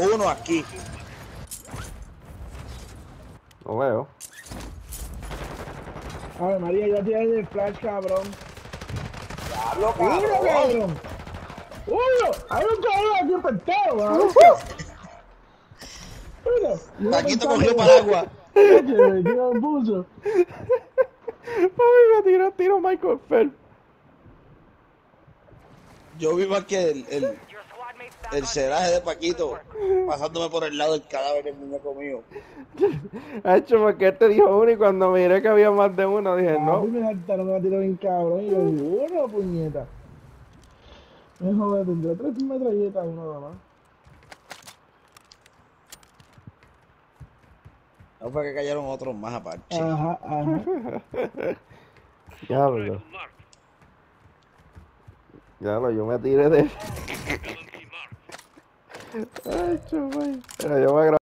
uno aquí. Lo veo. A ver, María, ya tienes el flash, cabrón. Diablo, ¡Uno, cabrón. cabrón! ¡Uno! ¡Hay un cabrón aquí pintado, cabrón! ¡Uno! Paquito cogió paraguas. Oye, ¿qué me puso? Papi, me tiró tiro Michael Phelps. Yo vi más que el ceraje de Paquito pasándome por el lado del cadáver del muñeco mío. Ha hecho porque él te dijo uno y cuando miré que había más de uno dije Papi, no. me saltaron, me tiró bien cabrón. Y yo, uno, puñeta. Me joder, tendré 3 metralletas, uno nada más. No fue que cayeron otros más aparte. Ajá, ajá. Diablo. Diablo, yo me tiré de. Ay, chaval. Mira, yo voy a grabar.